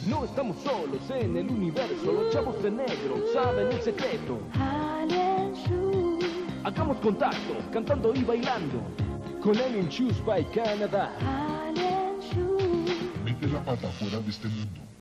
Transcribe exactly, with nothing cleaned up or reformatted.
No estamos solos en el universo, los chavos de negro saben el secreto. Alien Shoes. Hagamos contacto, cantando y bailando, con Alien Shoes by Canadá. Alien Shoes. Mete la pata fuera de este mundo.